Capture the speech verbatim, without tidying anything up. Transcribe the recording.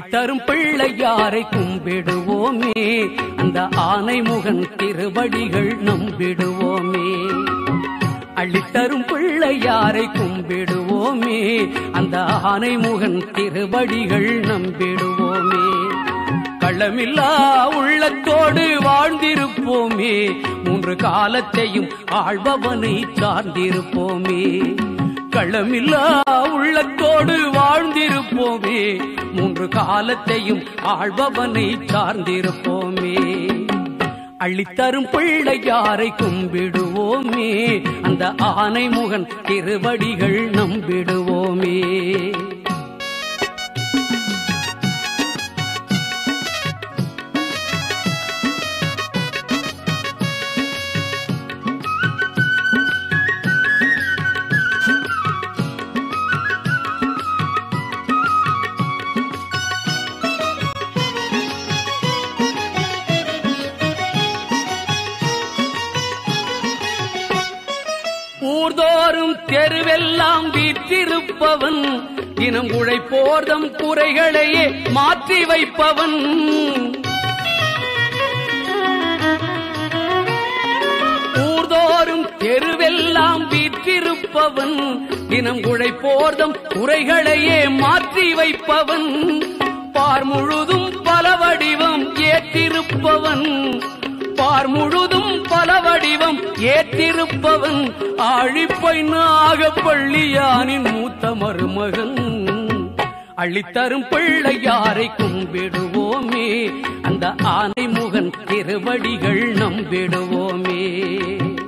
அள்ளித்தரும் பிள்ளையாரை கும்பிடுவோமே, அந்த ஆனைமுகன் திருவடிகள் நம்பிடுவோமே. அள்ளித்தரும் பிள்ளையாரை கும்பிடுவோமே, அந்த ஆனைமுகன் திருவடிகள் நம்பிடுவோமே. களமில்லா உள்ளத்தோடு வாழ்ந்திருப்போமே, மூன்று காலத்தையும் ஆள்பவனை சார்ந்திருப்போமே. களமில்லா உள்ளத்தோடு வாழ்ந்திருப்போமே, மூன்று காலத்தையும் ஆள்பவனை சார்ந்திருப்போமே. அள்ளித்தரும் பிள்ளையாரை கும்பிடுவோமே, அந்த ஆனைமுகன் திருவடிகள் நம்பிடுவோமே. ஊர்தோறும் தெருவெல்லாம் வீற்றிருப்பவன், தினம் உழைப்போர்தம் குறைகளையே மாற்றி வைப்பவன். ஊர்தோறும் தெருவெல்லாம் வீற்றிருப்பவன், தினம் உழைப்போர்தம் குறைகளையே மாற்றி வைப்பவன். பார் முழுதும் பல வடிவம் ஏற்றிருப்பவன், பார் முழுதும் பல வடிவம் ஏற்றிருப்பவன். ஆழிப்பை நாகப்பள்ளியானின் மூத்த மருமகன். அள்ளித்தரும் பிள்ளையாரை கும்பிடுவோமே, அந்த ஆனைமுகன் திருவடிகள் நம்பிடுவோமே.